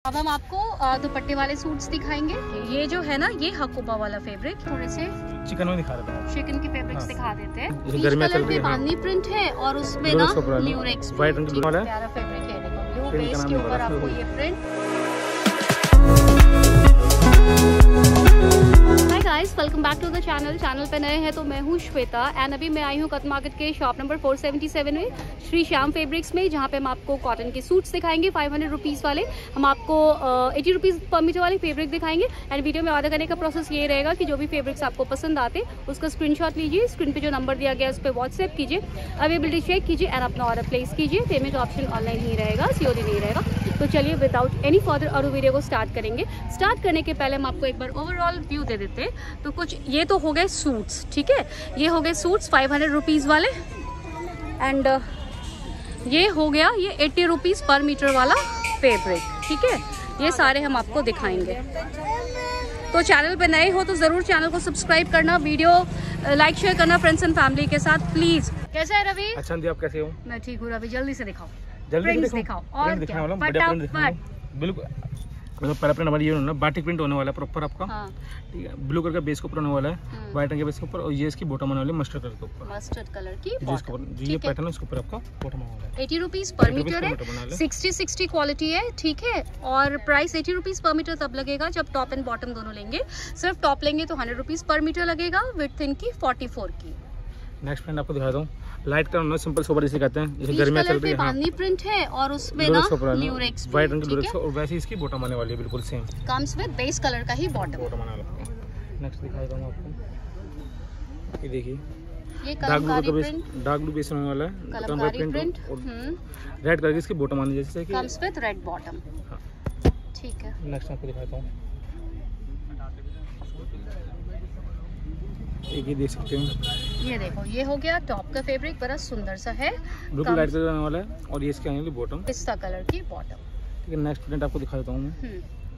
अब हम आपको दुपट्टे वाले सूट्स दिखाएंगे। ये जो है ना, ये हकूबा वाला फैब्रिक, थोड़े से चिकन में दिखा रहा था, चिकन की फैब्रिक्स दिखा देते हैं। पीच कलर पे बांधनी प्रिंट है और उसमें ना ल्यूरेक्स व्हाइट रंग की वाला प्यारा फैब्रिक है। देखो ब्लू बेस के ऊपर आपको ये print. Guys, welcome back to the channel पे नए हैं तो मैं हूँ श्वेता एंड अभी मैं आई हूँ कत मार्केट के शॉप नंबर 477 में श्री श्याम फैब्रिक्स में, जहाँ पे हम आपको कॉटन के सूट्स दिखाएंगे 500 रुपीज़ वाले। हम आपको 80 रुपीज़ पर मीटर वाले फैब्रिक दिखाएंगे एंड वीडियो में ऑर्डर करने का प्रोसेस ये रहेगा कि जो भी फैब्रिक्स आपको पसंद आते उसका स्क्रीनशॉट लीजिए, स्क्रीन पे जो नंबर दिया गया है उस पर व्हाट्सएप कीजिए, अवेलेबिलिटी चेक कीजिए एंड अपना ऑर्डर प्लेस कीजिए। पेमेंट ऑप्शन ऑनलाइन ही रहेगा, COD नहीं रहेगा। तो चलिए विदाउट एनी फर्दर और वीडियो को स्टार्ट करेंगे। स्टार्ट करने के पहले हम आपको एक बार ओवरऑल व्यू दे देते हैं। तो कुछ ये तो हो गए सूट्स, ठीक है, ये हो गए सूट्स 500 रुपीज़ वाले एंड ये हो गया ये 80 रुपीज़ पर मीटर वाला फैब्रिक, ठीक है। ये सारे हम आपको दिखाएंगे। तो चैनल पे नए हो तो ज़रूर चैनल को सब्सक्राइब करना, वीडियो लाइक शेयर करना फ्रेंड्स एंड फैमिली के साथ प्लीज़। कैसा है रवि? अच्छा दी, आप कैसे हो? मैं ठीक हूँ रवि, जल्दी से दिखाओ, जल्दी दिखाओ और क्या, फटाफट। बिल्कुल, मतलब पहला प्रिंट हमारी ये होना बाटिक प्रिंट होने वाला है प्रॉपर आपका, ठीक है। ब्लू कलर का बेस के ऊपर होने वाला है, व्हाइट रंग के बेस के ऊपर, और ये इसकी बॉटम होने वाली है मस्टर्ड कलर के ऊपर, मस्टर्ड कलर की बॉटम। ये पैटर्न है, उसके ऊपर आपका बॉटम होने वाला है। 80 रुपीज़ पर मीटर है, 60 क्वालिटी है, ठीक है। और प्राइस 80 रुपीज़ पर मीटर तब लगेगा जब टॉप एंड बॉटम दोनों लेंगे। सिर्फ टॉप लेंगे तो 100 रुपीज़ पर मीटर लगेगा, विड्थ इनकी 44 की। नेक्स्ट प्रिंट आपको दिखाता हूँ, लाइट कलर, सिंपल सोबर जिसे कहते हैं, जैसे गर्मियां चल रही है। बांधनी प्रिंट है और उसमें ना ल्यूरेक्स व्हाइट रंग की ल्यूरेक्स, और वैसे इसकी बॉटम आने वाली है बिल्कुल same, comes with base colour का ही बॉटम आने वाला है। नेक्स्ट दिखाता हूँ आपको, ये देखिए, ये डार्क ब्लू बेस होने वाला है, कलमकारी प्रिंट और रेड कलर की इसकी बॉटम आने जैसे कि कम्स विद रेड बॉटम, ठीक है। नेक्स्ट आपको दिखाता हूँ, एक ही देख सकते हैं, ये देखो, ये हो गया टॉप का फैब्रिक, बड़ा सुंदर सा है, बिल्कुल लाइट कलर आने वाला है, और ये इसके आने वाली बॉटम पिस्ता कलर की बॉटम, ठीक है। नेक्स्ट प्रिंट आपको दिखा देता हूँ मैं,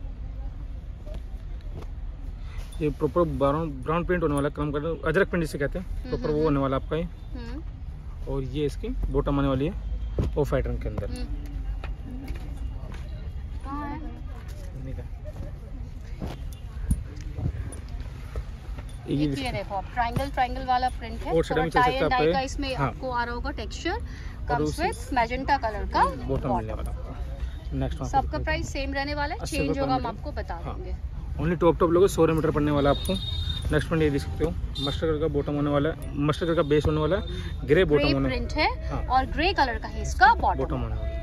ये प्रॉपर ब्राउन प्रिंट होने वाला है, कलम कलर अजरक प्रिंट जिसे कहते हैं, प्रॉपर वो होने वाला आपका ये, और ये इसकी बॉटम आने वाली है ऑफ वाइट रंग के अंदर। ये देखो ट्रायंगल वाला प्रिंट है, और टाई एंड डाई का इसमें आपको आ रहा होगा texture, comes with magenta colour का बॉटम। नेक्स्ट सबका प्राइस सेम रहने वाला है, चेंज होगा हम आपको बता देंगे। ओनली टॉप लोगे 100 मीटर पड़ने वाला आपको। नेक्स्ट प्रिंट ये देख सकते हो, मस्टर्ड कलर का बॉटम होने वाला है, मस्टर्ड कलर का बेस होने वाला है, ग्रे बॉटम होने प्रिंट है और ग्रे कलर का ही इसका बॉटम होने वाला है।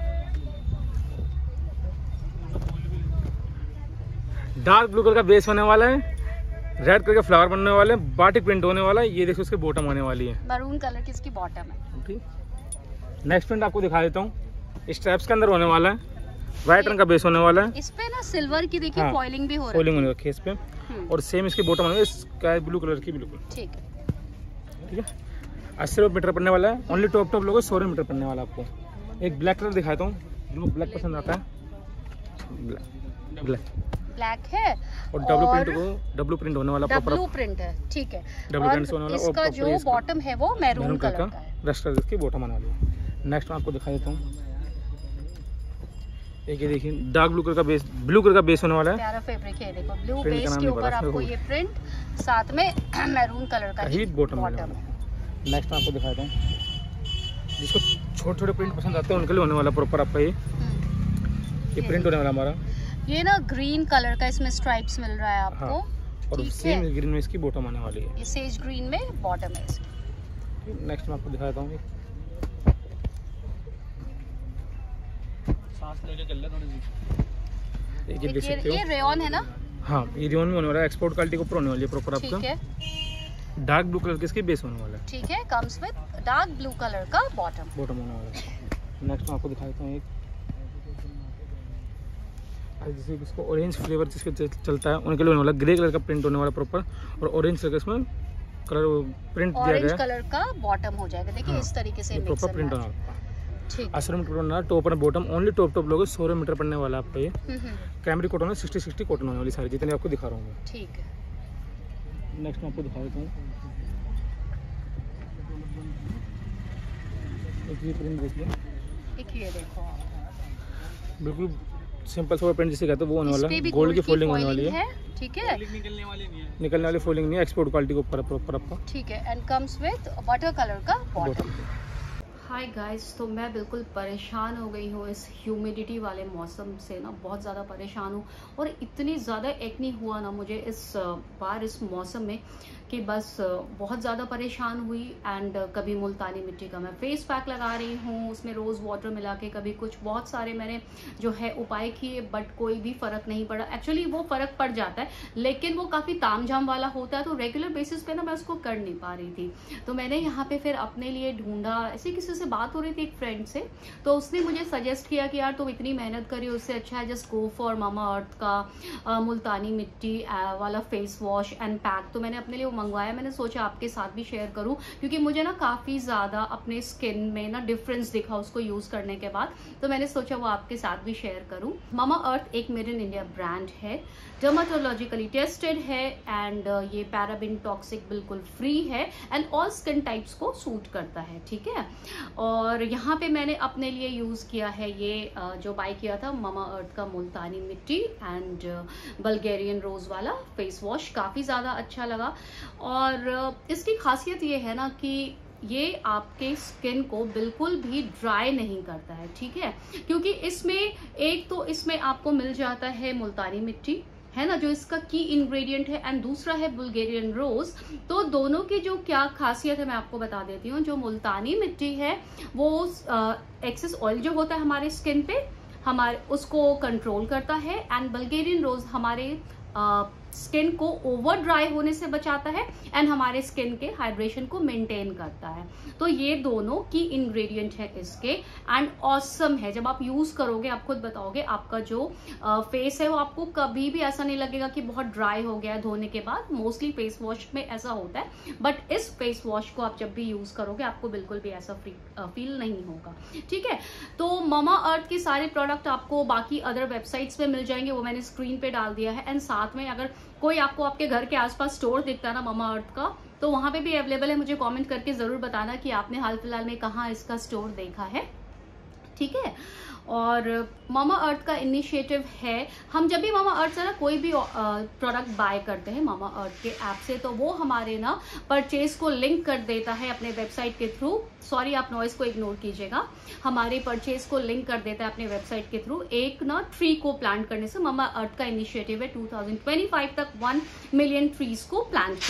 डार्क ब्लू कलर का बेस होने वाला है, रेड कलर का फ्लावर बनने वाले हैं, बाटिक प्रिंट होने वाला है, ये देखो उसके बॉटम आने वाली है, मरून कलर की इसकी बॉटम है, ठीक। नेक्स्ट प्रिंट आपको दिखा देता हूँ, स्ट्रैप्स के अंदर होने वाला है, व्हाइट रंग का बेस होने वाला है, इस पे ना सिल्वर की देखिए फॉइलिंग भी हो रही है, फॉइलिंग होने वाली है इस पे, और सेम इसकी बॉटम आने वाली है स्काई ब्लू कलर की, बिल्कुल ठीक है, ठीक है। 80 रुपये मीटर पड़ने वाला है, ओनली टॉप लोगों 100 मीटर पड़ने वाला है आपको। एक ब्लैक कलर दिखाता हूँ, जिनको ब्लैक पसंद आता है, ब्लैक है, और डब्लू प्रिंट होने वाला, डब्लू प्रिंट है, ठीक है। डब्लू प्रिंट होने वाला, इसका जो बॉटम है वो मैरून कलर का है, रस्ट कलर की बॉटम आने वाली है। नेक्स्ट मैं आपको दिखा देता हूँ, एक ये देखिए डार्क ब्लू कलर का बेस होने वाला है, प्यारा फैब्रिक है, देखो ब्लू बेस के ऊपर आपको ये प्रिंट, साथ में मैरून कलर का ही बॉटम है। नेक्स्ट मैं आपको दिखाता हूँ, जिसको छोटे प्रिंट पसंद आते हैं उनके लिए होने वाला प्रॉपर आपका ये प्रिंट होने वाला हमारा, ये ना ग्रीन कलर का इसमें स्ट्राइप्स मिल रहा है आपको, और सेम ग्रीन में इसकी बॉटम आने वाली है, ये सेज ग्रीन में बॉटम है इसकी। नेक्स्ट मैं आपको दिखाता हूँ, ये रेयन है ना, हाँ ये रेयन में होने वाला है, एक्सपोर्ट क्वालिटी के ऊपर होने वाली है प्रॉपर आपका, डार्क ब्लू कलर के इसकी बेस होने वाला है, ठीक है, comes with dark blue colour का बॉटम होने वाला है। नेक्स्ट मैं आपको दिखाता हूँ एक, जैसे इसको ऑरेंज फ्लेवर जिसके चलता है उनके लिए होने वाला, ग्रे कलर का प्रिंट होने वाला प्रॉपर, और ऑरेंज कलर का इसमें कलर प्रिंट दिया गया है, ऑरेंज कलर का बॉटम हो जाएगा, देखिए इस तरीके से प्रॉपर प्रिंट होना है, ठीक। 80 मीटर पड़ना, टॉप और बॉटम ओनली टॉप लोगे 100 मीटर पड़ने वाला आपका ये, कैमरी कॉटन है, 60 कॉटन होने वाली सारी जितने आपको दिखा रहा हूँ, ठीक है। नेक्स्ट मैं आपको दिखा देता हूँ, एक ये प्रिंट देखिए, एक ये देखो बिल्कुल सिंपल सोबर प्रिंट जिसे कहते हैं वो होने वाला है। गोल्ड की फोल्डिंग होने वाली है, ठीक है। निकलने वाली फोल्डिंग नहीं है, एक्सपोर्ट क्वालिटी के ऊपर प्रॉपर आपका, ठीक है। And comes with water colour का बॉटम। हाय गाइस, तो मैं बिल्कुल परेशान हो गई हूँ इस ह्यूमिडिटी वाले मौसम से ना, बहुत ज़्यादा परेशान हूँ। और इतनी ज़्यादा एक्नी हुआ ना मुझे इस बार इस मौसम में कि बस बहुत ज़्यादा परेशान हुई। एंड कभी मुल्तानी मिट्टी का मैं फेस पैक लगा रही हूँ, उसमें रोज़ वाटर मिला के, कभी कुछ, बहुत सारे मैंने जो है उपाय किए, बट कोई भी फ़र्क नहीं पड़ा। एक्चुअली वो फ़र्क पड़ जाता है, लेकिन वो काफ़ी तामझाम वाला होता है, तो रेगुलर बेसिस पे ना मैं उसको कर नहीं पा रही थी। तो मैंने यहाँ पे फिर अपने लिए ढूंढा, ऐसे किसी से बात हो रही थी एक फ्रेंड से, तो उसने मुझे सजेस्ट किया कि यार तुम इतनी मेहनत करी, उससे अच्छा है जस्ट गो फॉर मामा अर्थ का मुल्तानी मिट्टी वाला फेस वॉश एंड पैक। तो मैंने अपने लिए मंगवाया। मैंने सोचा आपके साथ भी शेयर करूं, क्योंकि मुझे ना काफ़ी ज़्यादा अपने स्किन में ना डिफरेंस दिखा उसको यूज़ करने के बाद, तो मैंने सोचा वो आपके साथ भी शेयर करूं। मामा अर्थ एक मेड इन इंडिया ब्रांड है, डर्माटोलॉजिकली टेस्टेड है, एंड ये पैराबिन टॉक्सिक बिल्कुल फ्री है, एंड ऑल स्किन टाइप्स को सूट करता है, ठीक है। और यहाँ पे मैंने अपने लिए यूज़ किया है ये जो बाय किया था मामा अर्थ का मुल्तानी मिट्टी एंड बल्गेरियन रोज़ वाला फेस वॉश, काफ़ी ज़्यादा अच्छा लगा। और इसकी खासियत ये है ना कि ये आपके स्किन को बिल्कुल भी ड्राई नहीं करता है, ठीक है, क्योंकि इसमें एक तो इसमें आपको मिल जाता है मुल्तानी मिट्टी, है ना, जो इसका की इंग्रेडिएंट है, एंड दूसरा है बुल्गेरियन रोज। तो दोनों की जो क्या खासियत है मैं आपको बता देती हूँ। जो मुल्तानी मिट्टी है वो एक्सेस ऑयल जो होता है हमारे स्किन पे, हमारे उसको कंट्रोल करता है, एंड बुल्गेरियन रोज हमारे स्किन को ओवर ड्राई होने से बचाता है, एंड हमारे स्किन के हाइड्रेशन को मेंटेन करता है। तो ये दोनों की इंग्रेडिएंट है इसके, एंड ऑसम है। जब आप यूज करोगे आप खुद बताओगे, आपका जो फेस है वो आपको कभी भी ऐसा नहीं लगेगा कि बहुत ड्राई हो गया है धोने के बाद। मोस्टली फेस वॉश में ऐसा होता है, बट इस फेस वॉश को आप जब भी यूज करोगे आपको बिल्कुल भी ऐसा फील नहीं होगा, ठीक है। तो मामा अर्थ के सारे प्रोडक्ट आपको बाकी अदर वेबसाइट्स पे मिल जाएंगे, वो मैंने स्क्रीन पे डाल दिया है। एंड साथ में अगर कोई आपको आपके घर के आसपास स्टोर दिखता है ना मामा अर्थ का, तो वहां पे भी अवेलेबल है। मुझे कमेंट करके जरूर बताना कि आपने हाल फिलहाल में कहाँ इसका स्टोर देखा है, ठीक है। और मामा अर्थ का इनिशिएटिव है, हम जब भी मामा अर्थ से ना कोई भी प्रोडक्ट बाय करते हैं मामा अर्थ के ऐप से, तो वो हमारे ना परचेज को लिंक कर देता है अपने वेबसाइट के थ्रू। सॉरी, आप नॉइस को इग्नोर कीजिएगा। हमारे परचेज को लिंक कर देता है अपने वेबसाइट के थ्रू एक ना ट्री को प्लांट करने से। मामा अर्थ का इनिशिएटिव है 2025 तक 1 मिलियन ट्रीज को प्लांट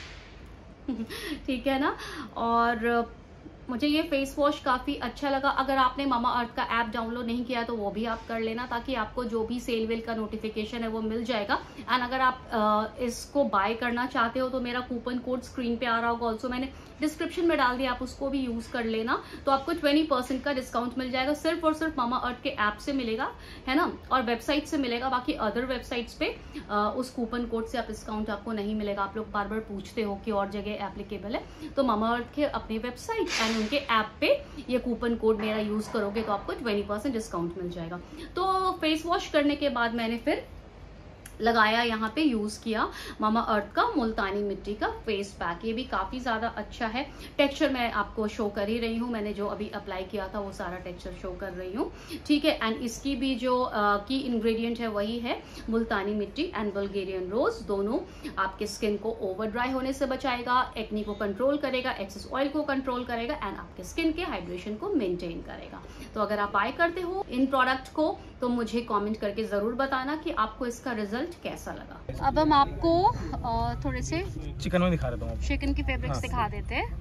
करना, ठीक है ना। और मुझे ये फेस वॉश काफ़ी अच्छा लगा। अगर आपने मामा अर्थ का ऐप डाउनलोड नहीं किया तो वो भी आप कर लेना, ताकि आपको जो भी सेल वेल का नोटिफिकेशन है वो मिल जाएगा। एंड अगर आप इसको बाय करना चाहते हो तो मेरा कूपन कोड स्क्रीन पे आ रहा होगा, ऑल्सो मैंने डिस्क्रिप्शन में डाल दिया, आप उसको भी यूज कर लेना, तो आपको 20% का डिस्काउंट मिल जाएगा। सिर्फ और सिर्फ मामा अर्थ के ऐप से मिलेगा, है ना, और वेबसाइट से मिलेगा। बाकी अदर वेबसाइट्स पे उस कूपन कोड से आप डिस्काउंट आपको नहीं मिलेगा। आप लोग बार बार पूछते हो कि और जगह एप्लीकेबल है, तो मामा अर्थ के अपनी वेबसाइट एंड उनके ऐप पे ये कूपन कोड मेरा यूज करोगे तो आपको 20% डिस्काउंट मिल जाएगा। तो फेस वॉश करने के बाद मैंने फिर लगाया, यहाँ पे यूज किया मामा अर्थ का मुल्तानी मिट्टी का फेस पैक। ये भी काफी ज्यादा अच्छा है। टेक्सचर मैं आपको शो कर ही रही हूँ, मैंने जो अभी अप्लाई किया था वो सारा टेक्सचर शो कर रही हूँ, ठीक है। एंड इसकी भी जो की इंग्रेडिएंट है वही है मुल्तानी मिट्टी एंड बुल्गेरियन रोज। दोनों आपके स्किन को ओवर ड्राई होने से बचाएगा, एक्नी को कंट्रोल करेगा, एक्सेस ऑयल को कंट्रोल करेगा, एंड आपके स्किन के हाइड्रेशन को मेंटेन करेगा। तो अगर आप बाय करते हो इन प्रोडक्ट को तो मुझे कमेंट करके जरूर बताना कि आपको इसका रिजल्ट कैसा लगा। अब हम आपको थोड़े से चिकन में दिखा देता हूँ, चिकन की फैब्रिक्स दिखा देते हैं।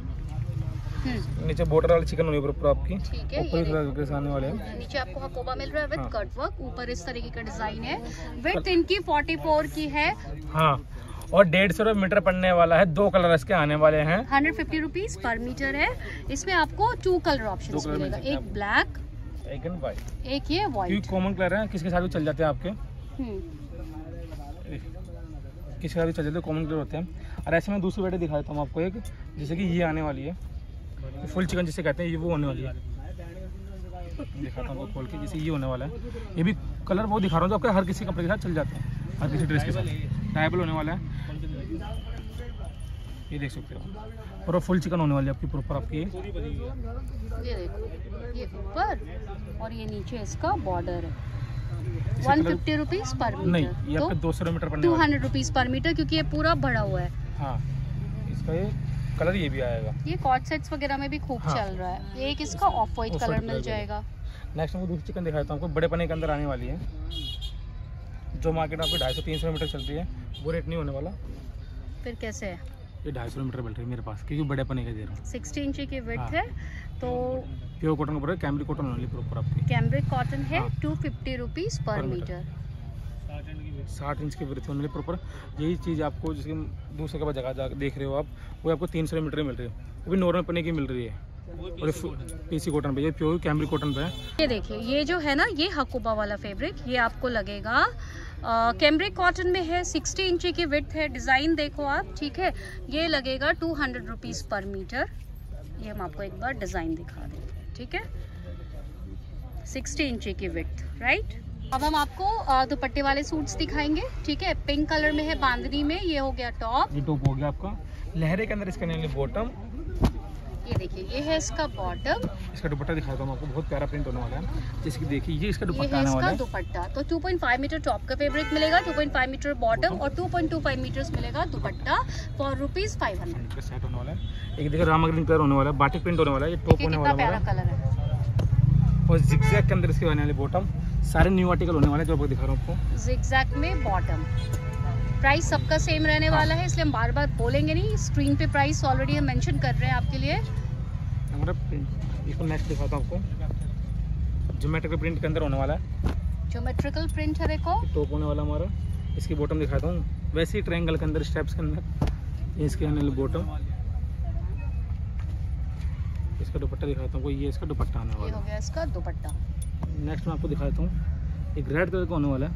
नीचे बॉर्डर वाली चिकन होनी ऊपर आपकी, ठीक है। ऊपर आने वाले हैं। नीचे आपको हकोबा मिल रहा है विद कट वर्क, ऊपर इस तरीके का डिजाइन है। विड्थ इनकी 44 की है, हाँ, और 150 मीटर पड़ने वाला है। 2 कलर इसके आने वाले हैं। 150 रुपीज पर मीटर है। इसमें आपको 2 कलर ऑप्शन मिलेगा, एक ब्लैक एक व्हाइट, एक ये व्हाइट। क्योंकि कॉमन कलर है, किसके साथ भी चल जाते हैं आपके, किसके साथ भी चल जाते हैं, कॉमन कलर होते हैं। और ऐसे में दूसरी वेराइटी दिखा देता हूँ आपको एक, जैसे कि ये आने वाली है फुल चिकन जिसे कहते हैं, ये वो होने वाली है। दिखाता हूँ खोल के, जैसे ये होने वाला है। ये भी कलर वो दिखा रहा हूँ जो आपके हर किसी कपड़े के साथ चल जाते हैं, हर किसी ड्रेस के साथ टाइबल होने वाला है। ये देख सकते हो, और फुल चिकन होने वाली है आपकी प्रॉपर आपकी। ये देखो, ये ऊपर और ये नीचे इसका बॉर्डर है, 150 रुपीज पर मीटर। नहीं, ये आपका 200 मीटर पड़ने वाला 200 रुपीज पर मीटर, क्योंकि ये पूरा भरा हुआ है। हाँ, इसका ये कलर ये भी आएगा। ये कॉट सेट्स वगैरह में भी खूब हाँ। चल रहा है। ये एक इसका ऑफ वाइट कलर मिल जाएगा। नेक्स्ट मैं दूसरी चिकन दिखाता हूँ आपको, बड़े पने के अंदर आने वाली है, जो मार्केट में आपको 250-300 मीटर चलती है, वो रेट नहीं होने वाला। फिर कैसे है? ये 250 मीटर मिल रही है मेरे पास, क्योंकि बड़े पने का दे रहा हूँ। 60 इंच की विड्थ हाँ। है, तो प्योर कॉटन का पूरा, कैमरिक कॉटन वाली प्रॉपर आपकी। कैमरिक कॉटन है। हाँ। 250 रुपीज पर पर मीटर। मीटर। 60 इंच की वृद्धि होने प्रॉपर। यही चीज़ आपको जिसकी दूसरे के बाद जगह देख रहे हो आप, वो आपको 300 मीटर मिल रही है, वो भी नॉर्मल पने की मिल रही है, और पीसी कॉटन पे, ये प्योर कैमरिक कॉटन पे है। ये देखिए, ये जो है ना, ये हकूबा वाला फैब्रिक, ये आपको लगेगा कैमरिक कॉटन में है। 60 इंच की विड्थ है। डिज़ाइन देखो आप, ठीक है। ये लगेगा 200 रुपीज पर मीटर। ये हम आपको एक बार डिज़ाइन दिखा देंगे, ठीक है। 60 इंच की विड्थ, राइट। अब हम आपको दुपट्टे वाले सूट्स दिखाएंगे, ठीक है। पिंक कलर में है बांधनी में। ये हो गया टॉप। ये टॉप हो गया आपका लहरे के अंदर, इसका नेल बॉटम। ये देखिए, ये है इसका बॉटम। इसका दुपट्टा दिखाता हूँ आपको, बहुत प्यारा प्रिंट होने वाला है। जैसे कि देखिए, ये इसका ये दुपट्टा है आने वाला इसका है। दुपट्टा। तो 2.5 मीटर टॉप का फैब्रिक मिलेगा, 2.5 मीटर बॉटम और 2.25 मीटर्स मिलेगा दुपट्टा फॉर ₹500। इसका सेट होने वाला है। एक देखिए रामा ग्रीन कलर होने वाला है, बाटिक प्रिंट होने वाला है, ये टॉप होने कितना वाला प्यारा है, कलर है। और जिगजैग के अंदर इसके आने वाले बॉटम। सारे न्यू आर्टिकल होने वाले हैं जो आपको दिखा रहा हूँ आपको। जिगजैग में बॉटम। प्राइस सबका सेम रहने वाला है, इसलिए हम बार बार बोलेंगे नहीं। स्क्रीन पे प्राइस ऑलरेडी हम मेंशन कर रहे हैं आपके लिए। हमारा प्रिंट, इसको नेक्स्ट दिखाता हूँ आपको, ज्योमेट्रिकल प्रिंट के अंदर होने वाला है। ज्योमेट्रिकल प्रिंट है, देखो। टॉप होने वाला हमारा। इसकी बॉटम दिखाता हूँ, वैसे ही ट्रायंगल के अंदर, स्टेप्स के अंदर। ये इसके आने वाले बॉटम। इसका दुपट्टा दिखाता हूँ, ये इसका दुपट्टा आने ये वाला हो है। गया इसका दुपट्टा। नेक्स्ट मैं आपको दिखाता हूँ, एक रेड कलर का होने वाला है,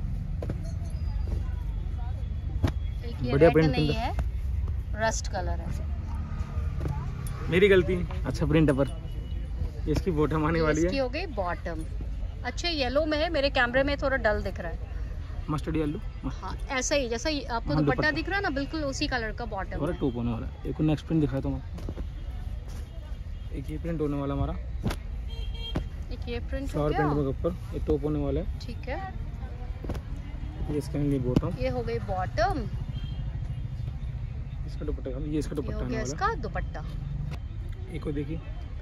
एक ये बढ़िया रेड print नहीं के है, रस्ट कलर है। मेरी गलती, अच्छा प्रिंट है पर। इसकी बॉटम आने वाली इसकी है, हो गई बॉटम। अच्छे येलो में है, मेरे कैमरे में थोड़ा डल दिख रहा है। Mustard yellow. हाँ, ऐसा ही, जैसा आपको हाँ, दुपट्टा दुपट्टा दिख रहा है ना, बिल्कुल उसी कलर का बॉटम हमारा है। टॉप होने वाला है। एक नेक्स्ट प्रिंट दिखाता हूँ आपको, एक ये प्रिंट होने वाला हमारा, एक ये प्रिंट हो फ्लावर प्रिंट गया, के ऊपर, ये टॉप होने वाला है। ठीक है। ये इसका लिए बॉटम, ये हो गई बॉटम। इसका दुपट्टा, ये इसका ये दुपट्टा हो आने गया वाला इसका दुपट्टा। है। एक और देखिए,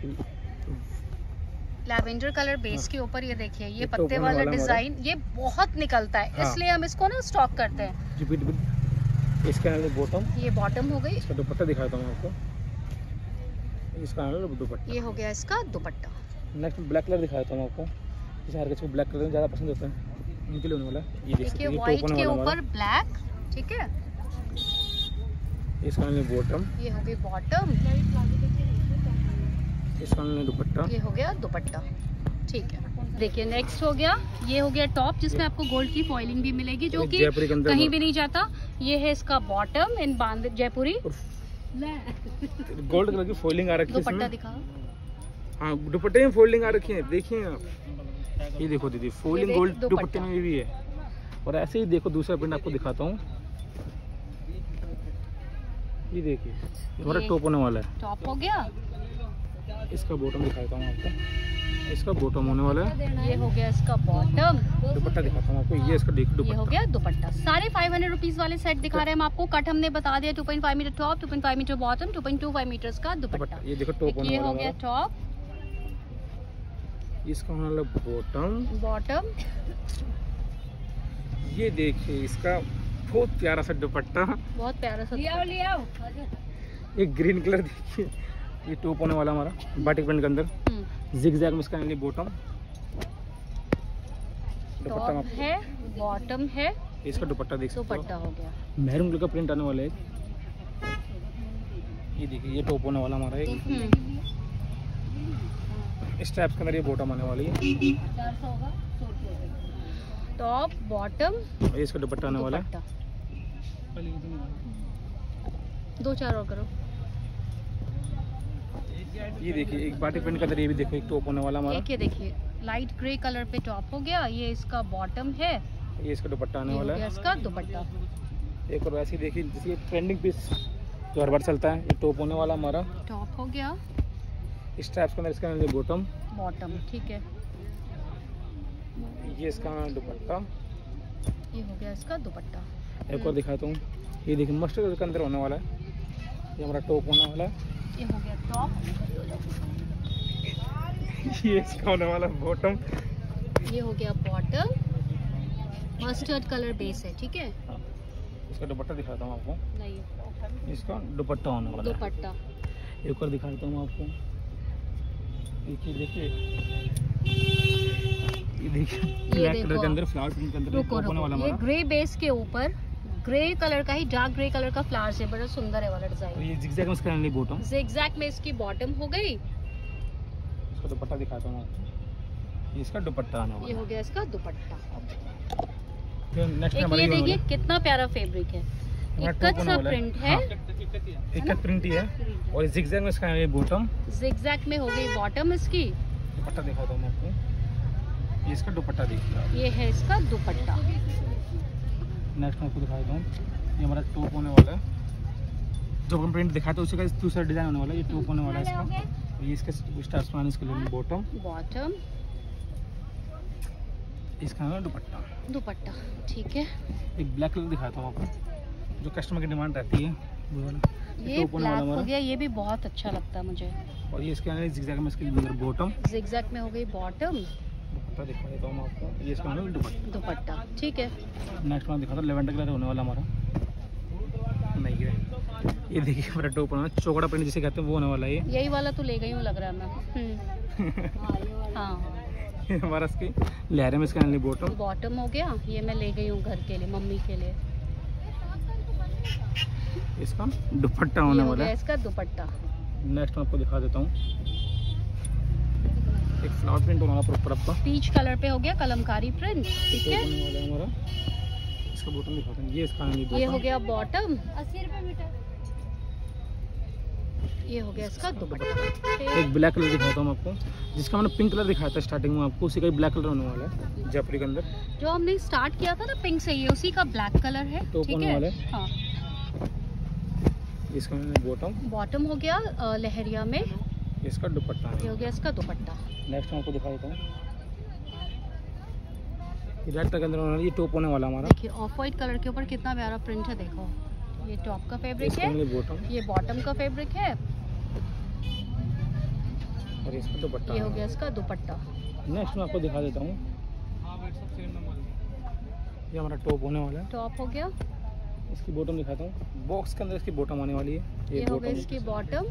लैवेंडर कलर बेस के ऊपर, ये देखिए, ये ये पत्ते टोपन वाला वाला डिजाइन, ये बहुत निकलता है, हाँ। इसलिए हम इसको ना स्टॉक करते हैं। Repeat with. इसका लिए बॉटम, ये बॉटम हो गई। इसका दुपट्टा दिखाता हूँ आपको, इसका आने दुपट्टा। ये हो गया इसका दुपट्टा। नेक्स्ट ब्लैक कलर दिखाता हूँ आपको, जैसे हर किसी को ब्लैक कलर ज़्यादा पसंद होता है, उनके लिए होने वाला है। ये देख सकते देखिए, हैं, ये व्हाइट टॉप होने के वाला ऊपर ब्लैक, ठीक है। हमारा। इसका लिए बॉटम, ये हो गई बॉटम। इसका लिए दुपट्टा। ये हो गया दुपट्टा, ठीक है। देखिए, नेक्स्ट हो गया, ये हो गया टॉप, जिसमें आपको गोल्ड की फॉइलिंग भी मिलेगी, जो कि जयपुरी के अंदर कहीं भी नहीं जाता। ये है इसका बॉटम इन बांध जयपुरी। गोल्ड कलर की फोल्डिंग आ रखी है दुपट्टा इसमें। दिखाओ। हाँ, दुपट्टे में फोल्डिंग आ रखी है, देखिए आप। ये देखो दीदी, फोल्डिंग देख, गोल्ड दुपट्टा। दुपट्टे में भी है। और ऐसे ही देखो, दूसरा प्रिंट आपको दिखाता हूँ, ये देखिए, हमारा ये टॉप होने वाला है। टॉप हो गया। इसका बॉटम दिखाता हूँ आपको, इसका बॉटम होने वाला है। ये हो गया इसका बॉटम। दुपट्टा दिखाता हूँ आपको, ये इसका ये हो दुपट्टा। गया दुपट्टा। सारे 500 रुपीज वाले सेट दिखा रहे हैं हम आपको। कट हमने बता दिया, 2.5 metre top, 2.5 metre bottom, 2.25 metres का दुपट्टा। ये देखो टॉप होने ये वाला हो गया है, टॉप, इसका होने वाला बॉटम। बॉटम। ये देखिए, इसका बहुत प्यारा सा दुपट्टा, बहुत प्यारा सा। एक ग्रीन कलर देखिए। ये टॉप होने वाला हमारा बाटिक प्रिंट के अंदर, जिगजैग में इसका लिए बॉटम। दुपट्टा टॉप है, बॉटम है, इसका दुपट्टा देख सकते दुपट्टा हो, हो गया। मैरून कलर का प्रिंट आने वाला है। ये देखिए, ये टॉप होने वाला हमारा एक, इस टाइप के अंदर ये बॉटम आने वाली है। टॉप, बॉटम, और इसका दुपट्टा आने वाला है। दुपट्टा। 2-4 और करो। ये देखिए, एक बाटिक प्रिंट के अंदर ये भी देखो, एक टॉप होने वाला हमारा। एक ये देखिए, लाइट ग्रे कलर पे टॉप हो गया। ये इसका बॉटम है, ये इसका दुपट्टा आने ये हो वाला गया है। इसका दुपट्टा। एक और वैसे ही देखिए, जैसे ट्रेंडिंग पीस जो हर बार चलता है, ये टॉप होने वाला हमारा। टॉप हो गया, इस टाइप के अंदर इसका बॉटम। बॉटम, ठीक है। ये इसका दुपट्टा, ये हो गया इसका दुपट्टा। एक और दिखाता हूँ, ये देखिए मस्टर्ड कलर के अंदर होने वाला है, ये हमारा टॉप होने वाला है। ये हो गया टॉप, ये इसका होने वाला बॉटम, ये हो गया बॉटम, मस्टर्ड कलर बेस है, ठीक है। इसका दुपट्टा दिखाता हूँ आपको, नहीं इसका दुपट्टा होने वाला है। दुपट्टा। एक और दिखाता हूँ आपको, देखिए ये देखिए ब्लैक कलर के अंदर फ्लावर प्रिंट के अंदर रुको होने वाला ये हमारा। ग्रे बेस के ऊपर ग्रे कलर का ही, डार्क ग्रे कलर का फ्लावर्स है, बड़ा सुंदर है वाला और डिजाइन। ये जिगजैग में इसका नहीं बॉटम, ज़िगज़ैग में इसकी बॉटम हो गई। इसका दुपट्टा दिखाता हूँ आपको, ये इसका दुपट्टा आने वाला ये हो गया इसका दुपट्टा। है। नेक्स्ट एक हमारी ये देखिए कितना प्यारा फैब्रिक है, इकत सा प्रिंट है, एक प्रिंट ही है, और जिगजैग में इसका ये बॉटम, ज़िगज़ैग में हो गई बॉटम इसकी। दुपट्टा दिखाता हूँ मैं आपको, ये इसका दुपट्टा देखिए आप। ये है इसका दुपट्टा। नेक्स्ट मैं आपको दिखा देता हूँ, ये हमारा टॉप होने वाला है, जो हम प्रिंट दिखाते हैं उसी का दूसरा डिजाइन होने वाला है। ये टॉप होने वाला है इसका, ये इसके स्टार्स में इसके लिए बॉटम, बॉटम, इसका है दुपट्टा। दुपट्टा, ठीक है। एक ब्लैक कलर दिखाता हूँ आपको, जो कस्टमर की डिमांड रहती है वो वाला। ये टॉप होने वाला ब्लैक हो हमारा, गया, ये भी बहुत अच्छा लगता है मुझे। और ये इसके अंदर जिगजैग में इसके अंदर बॉटम, ज़िगज़ैग में हो गई बॉटम, दुपट्टा दिखा देता हूँ मैं आपको, ये इसका अंदर दुपट्टा। दुपट्टा, ठीक है। नेक्स्ट मैं दिखाता हूँ, लेवेंडर कलर होने वाला हमारा, नहीं है ये देखिए हमारा टॉप होना, चौकड़ा प्रिंट जिसे कहते हैं वो होने वाला है। यही वाला तो ले गई हूँ लग रहा है मैं। हाँ, ये हमारा इसकी लहरे में इसका अंदर बॉटम, बॉटम हो गया, ये मैं ले गई हूँ घर के लिए, मम्मी के लिए। इसका दुपट्टा ये होने हो वाला गया है। इसका दुपट्टा। नेक्स्ट मैं आपको दिखा देता हूँ, एक फ्लावर प्रिंट होने वाला प्रॉपर आपका, पीच कलर पे हो गया कलमकारी प्रिंट, ठीक है। होने वाला है हमारा। इसका बॉटम दिखाते हैं, ये इसका अंदर ये हो बॉटम, गया बॉटम, 80 रुपए मीटर। ये हो गया इसका दुपट्टा। एक ब्लैक कलर दिखाता हूँ आपको, जिसका मैंने पिंक कलर दिखाया था स्टार्टिंग में आपको, उसी का ब्लैक कलर होने वाला है जयपुरी के अंदर। जो हमने स्टार्ट किया था ना पिंक से, ये उसी का ब्लैक कलर है, टॉप ठीक होने वाला है। हाँ, इसका बॉटम, बॉटम हो गया लहरिया में, इसका दुपट्टा ये है। हो गया इसका दुपट्टा। नेक्स्ट मैं आपको दिखा देता हूँ, रेड कलर के अंदर होने वाला, ये टॉप होने वाला हमारा। देखिए ऑफ वाइट कलर के ऊपर कितना प्यारा प्रिंट है, देखो। ये टॉप का फैब्रिक इसका है, बॉटम, ये बॉटम का फैब्रिक है, और इसका दुपट्टा। ये हो गया इसका दुपट्टा। नेक्स्ट मैं आपको दिखा देता हूँ, ये हमारा टॉप होने वाला है, टॉप हो गया, इसकी बॉटम दिखाता हूँ, बॉक्स के अंदर इसकी बॉटम आने वाली है। ये हो गया बॉटम, इसकी बॉटम,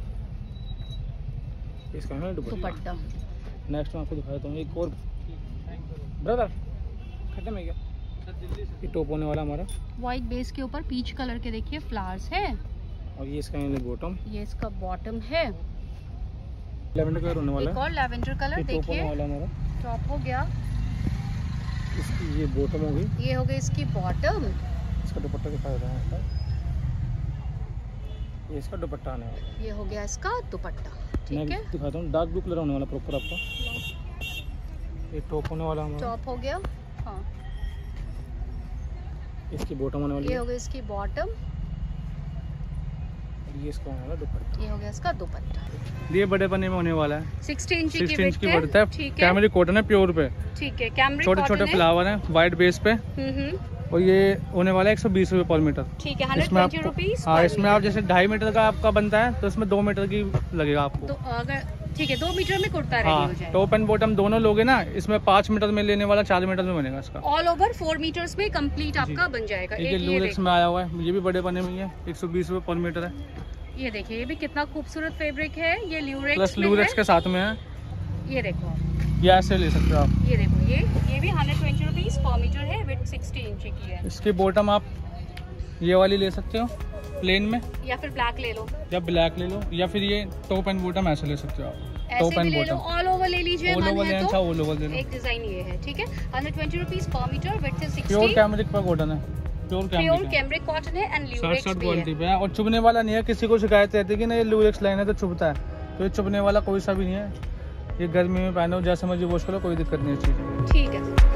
इसका है दुपट्टा। दुपट्टा। नेक्स्ट मैं आपको दिखा देता हूँ, एक और ब्रदर खत्म है क्या, ये टॉप होने वाला हमारा, व्हाइट बेस के ऊपर पीच कलर के देखिए फ्लावर्स है, और ये इसका बॉटम, ये इसका बॉटम है। लेवेंडर कलर होने वाला एक है, और लेवेंडर कलर ये टॉप होने देखिए, वाला है हमारा। टॉप हो गया, इसकी ये बॉटम हो गई, ये हो गई इसकी बॉटम, इसका दुपट्टा दिखा देता हूँ आपको, ये इसका दुपट्टा आने वाला है। ये हो गया इसका दुपट्टा, ठीक है। नेक्स्ट दिखाता हूँ, डार्क ब्लू कलर होने वाला प्रॉपर आपका, ये टॉप होने वाला हमारा, टॉप हो गया, हाँ। इसकी बॉटम होने वाली ये है, हो गई इसकी बॉटम, ये इसका होने वाला दुपट्टा। ये हो गया इसका दुपट्टा। ये बड़े पन्ने में होने वाला है, 60 इंच 60 की इंच की width बढ़ता है, ठीक है, कैमरी कॉटन है प्योर पे, ठीक है। कैमरिक छोटे छोटे कॉटन है। फ्लावर हैं वाइट बेस पे, और ये होने वाला है 120 रुपये पर मीटर। ठीक है, इसमें 120 रुपीज। हाँ, इसमें आप जैसे 2.5 मीटर का आपका बनता है तो इसमें 2 मीटर की लगेगा आपको। तो अगर ठीक है 2 मीटर में कुर्ता रेडी हाँ, हो जाएगा। टॉप एंड बॉटम दोनों लोगे ना, इसमें 5 मीटर में लेने वाला 4 मीटर में बनेगा इसका। ऑल ओवर 4 मीटर्स में कंप्लीट आपका बन जाएगा। ये लूरेक्स में आया हुआ है, ये भी बड़े बने में है, 120 रुपये पर मीटर है। ये देखिए, ये भी कितना खूबसूरत फैब्रिक है, ये ल्यूरेक्स प्लस में लूरेक्स है। के साथ में है, ये देखो, ये ऐसे ले सकते हो आप। ये देखो, ये भी 120 रुपीज पर मीटर है, विद 60 इंच की है। इसकी बॉटम आप ये वाली ले सकते हो प्लेन में, या फिर ब्लैक ले लो, या ब्लैक ले लो, या फिर ये टॉप एंड बॉटम ऐसे ले सकते हो आप। ऐसे भी ले लो, ऑल ओवर ले लीजिए, ऑल मन ओवर है लेना तो। चाहो ऑल ओवर ले लो। एक डिजाइन ये है, ठीक है, 120 रुपीज पर मीटर, विद से 60। प्योर कैमरिक पर कॉटन है, प्योर प्योर कैमरिक कॉटन है एंड ल्यूरेक्स भी क्वालिटी है। पे है, और चुभने वाला नहीं है। किसी को शिकायत रहती है कि ना ये लूरेक्स लाइन है तो चुभता है, तो ये चुभने वाला कोई सा भी नहीं है। ये गर्मी में पहनो, जैसे मर्जी वॉश करो, कोई दिक्कत नहीं है चीज़। ठीक है।